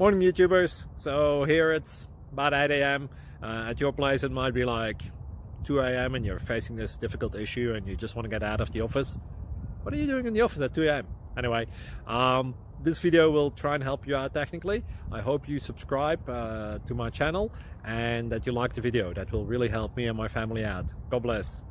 Morning YouTubers. So here it's about 8 a.m. At your place it might be like 2 a.m. and you're facing this difficult issue and you just want to get out of the office. What are you doing in the office at 2 a.m.? Anyway, this video will try and help you out technically. I hope you subscribe to my channel and that you like the video. That will really help me and my family out. God bless.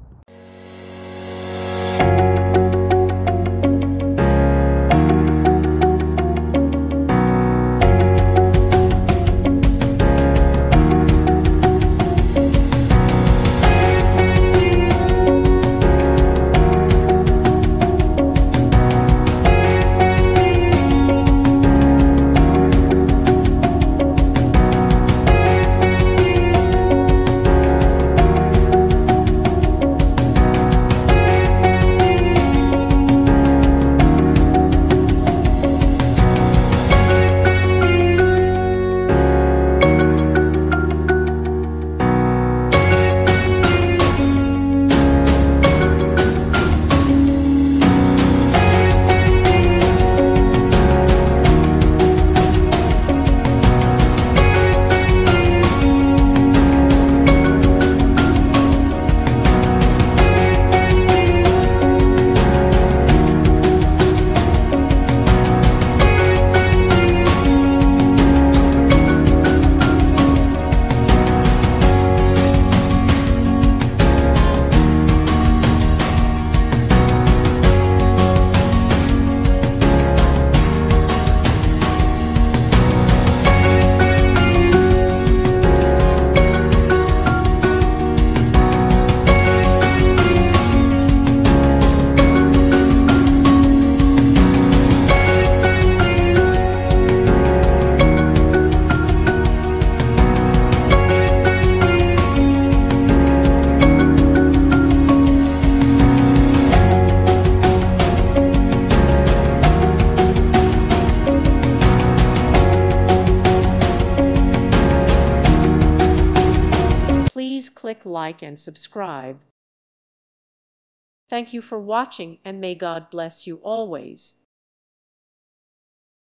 Please click like and subscribe. Thank you for watching and may God bless you always.